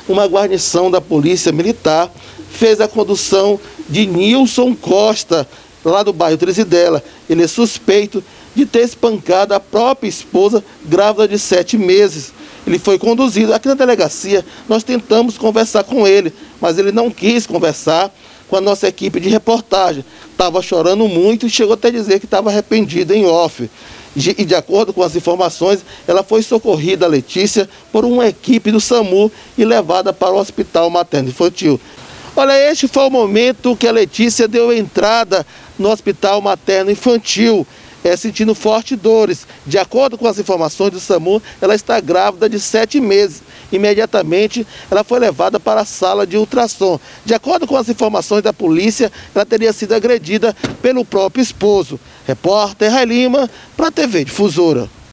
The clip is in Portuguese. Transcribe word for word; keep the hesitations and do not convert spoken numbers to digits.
uma guarnição da Polícia Militar fez a condução de Nilson Costa, lá do bairro Trizidela. Ele é suspeito de ter espancado a própria esposa, grávida de sete meses. Ele foi conduzido aqui na delegacia. Nós tentamos conversar com ele, mas ele não quis conversar com a nossa equipe de reportagem. Estava chorando muito e chegou até a dizer que estava arrependido em off. E de acordo com as informações, ela foi socorrida, a Letícia, por uma equipe do SAMU e levada para o Hospital Materno Infantil. Olha, este foi o momento que a Letícia deu entrada no Hospital Materno Infantil, é, sentindo fortes dores. De acordo com as informações do SAMU, ela está grávida de sete meses. Imediatamente, ela foi levada para a sala de ultrassom. De acordo com as informações da polícia, ela teria sido agredida pelo próprio esposo. Repórter Rai Lima, para a T V Difusora.